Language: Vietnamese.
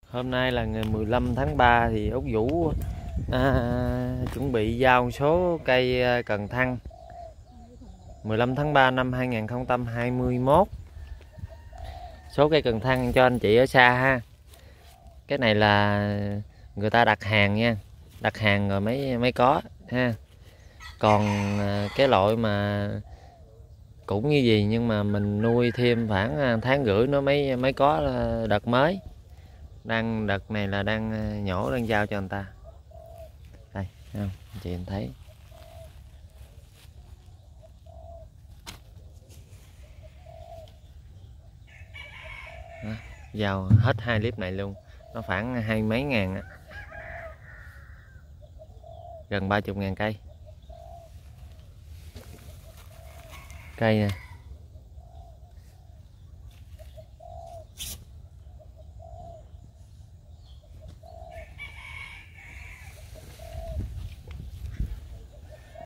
Hôm nay là ngày 15 tháng 3 thì Úc Vũ chuẩn bị giao một số cây cần thăng 15 tháng 3 năm 2021. Số cây cần thăng cho anh chị ở xa ha. Cái này là người ta đặt hàng nha, đặt hàng rồi mới có ha. Còn cái loại mà cũng như gì nhưng mà mình nuôi thêm khoảng tháng rưỡi nó mới có đợt mới. Đợt này là đang nhổ, đang giao cho người ta. Đây thấy không anh chị, em thấy đó, giao hết 2 clip này luôn, nó khoảng 20 mấy ngàn á, gần 30.000 cây. Cây nè,